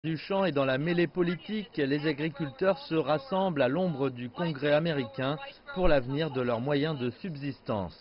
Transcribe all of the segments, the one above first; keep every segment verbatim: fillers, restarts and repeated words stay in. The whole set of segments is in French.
Du champ et dans la mêlée politique, les agriculteurs se rassemblent à l'ombre du Congrès américain pour l'avenir de leurs moyens de subsistance.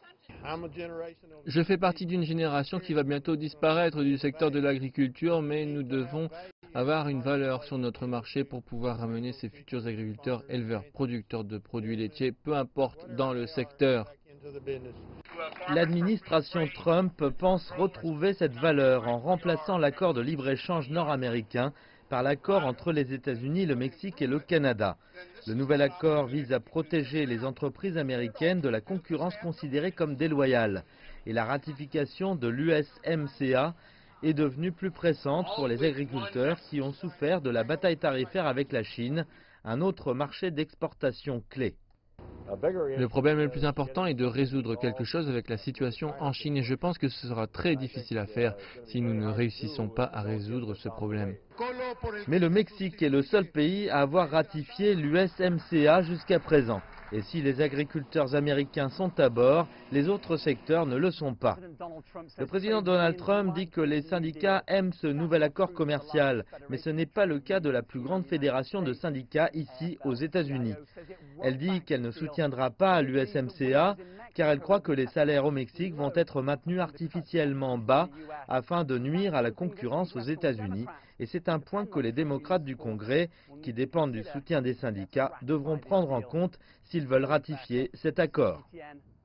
Je fais partie d'une génération qui va bientôt disparaître du secteur de l'agriculture, mais nous devons avoir une valeur sur notre marché pour pouvoir ramener ces futurs agriculteurs, éleveurs, producteurs de produits laitiers, peu importe dans le secteur. L'administration Trump pense retrouver cette valeur en remplaçant l'accord de libre-échange nord-américain par l'accord entre les États-Unis, le Mexique et le Canada. Le nouvel accord vise à protéger les entreprises américaines de la concurrence considérée comme déloyale. Et la ratification de l'U S M C A est devenue plus pressante pour les agriculteurs qui ont souffert de la bataille tarifaire avec la Chine, un autre marché d'exportation clé. Le problème le plus important est de résoudre quelque chose avec la situation en Chine et je pense que ce sera très difficile à faire si nous ne réussissons pas à résoudre ce problème. Mais le Mexique est le seul pays à avoir ratifié l'U S M C A jusqu'à présent. Et si les agriculteurs américains sont à bord, les autres secteurs ne le sont pas. Le président Donald Trump dit que les syndicats aiment ce nouvel accord commercial, mais ce n'est pas le cas de la plus grande fédération de syndicats ici aux États-Unis. Elle dit qu'elle ne soutiendra pas l'U S M C A car elle croit que les salaires au Mexique vont être maintenus artificiellement bas afin de nuire à la concurrence aux États-Unis. Et c'est un point que les démocrates du Congrès, qui dépendent du soutien des syndicats, devront prendre en compte s'ils veulent ratifier cet accord.